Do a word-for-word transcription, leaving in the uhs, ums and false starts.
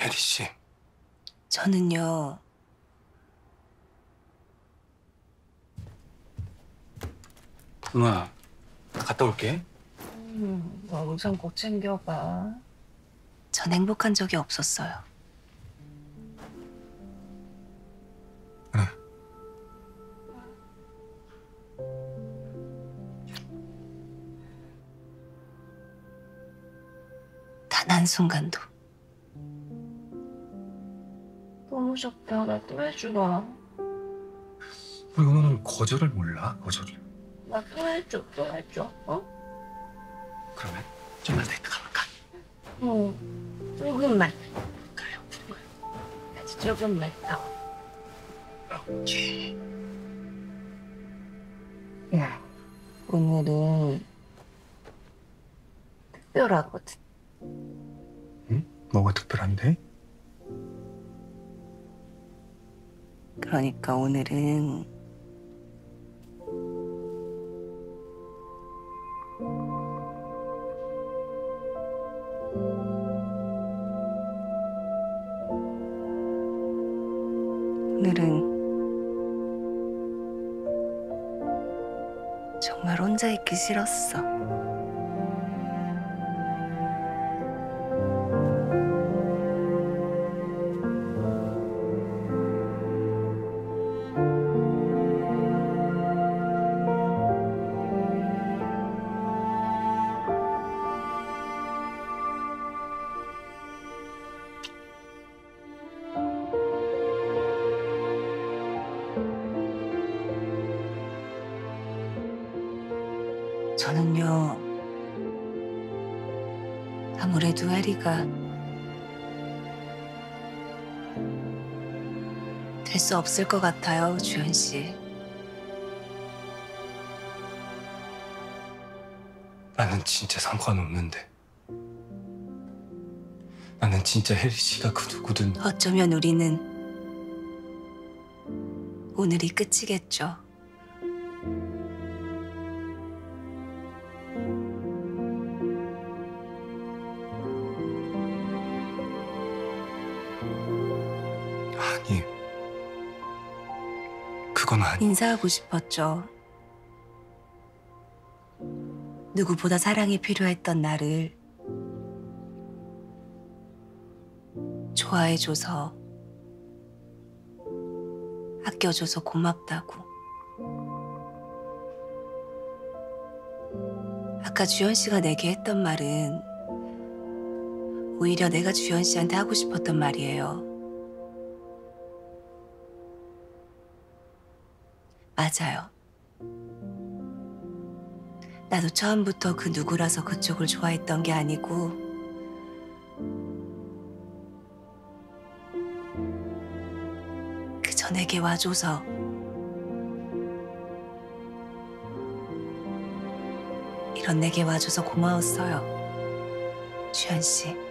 혜리 씨. 저는요. 누나, 나 갔다 올게. 음, 너 우선 꼭 챙겨봐. 전 행복한 적이 없었어요. 그래. 단 한순간도. 너무 좋다. 나 또 해주라. 우리 오늘은 거절을 몰라, 거절을. 나 또 해줘, 또 해줘. 어? 그러면 좀만 더 있다가 갈까? 응. 조금만. 가요. 아주 조금만 더. 오케이. 야, 오늘은 특별하거든. 응? 뭐가 특별한데? 그러니까 오늘은 오늘은 정말 혼자 있기 싫었어. 저는요, 아무래도 해리가 될 수 없을 것 같아요, 주현 씨. 나는 진짜 상관없는데. 나는 진짜 혜리 씨가 그 누구든. 어쩌면 우리는 오늘이 끝이겠죠. 아니, 그건 아니. 인사하고 싶었죠. 누구보다 사랑이 필요했던 나를 좋아해줘서, 아껴줘서 고맙다고. 아까 주현 씨가 내게 했던 말은 오히려 내가 주현 씨한테 하고 싶었던 말이에요. 맞아요. 나도 처음부터 그 누구라서 그쪽을 좋아했던 게 아니고 그저 내게 와줘서 이런 내게 와줘서 고마웠어요. 주현 씨.